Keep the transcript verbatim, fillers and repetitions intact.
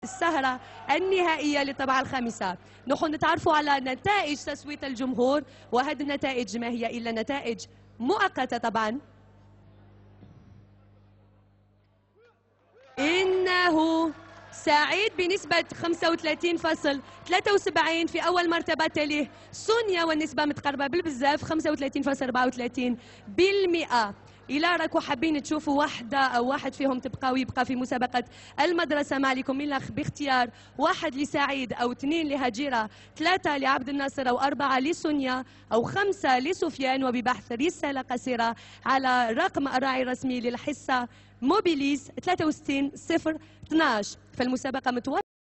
السهرة النهائية للطبعة الخامسة. نحن نتعرف على نتائج تصويت الجمهور، وهذه النتائج ما هي إلا نتائج مؤقتة طبعا. إنه سعيد بنسبة خمسة وثلاثين فاصلة ثلاثة وسبعين في أول مرتبة، تليه سونيا والنسبة متقربة بالبزاف خمسة وثلاثين فاصلة أربعة وثلاثين بالمئة. إلا راكم حابين تشوفوا واحدة أو واحد فيهم تبقى ويبقى في مسابقة المدرسة، ما عليكم إلا باختيار واحد لسعيد أو اثنين لهجيرة، ثلاثة لعبد الناصر أو أربعة لسونيا أو خمسة لسفيان، وببحث رسالة قصيرة على رقم الراعي الرسمي للحصة موبيليز ثلاثة وستين صفر اثناش. فالمسابقة متواصلة.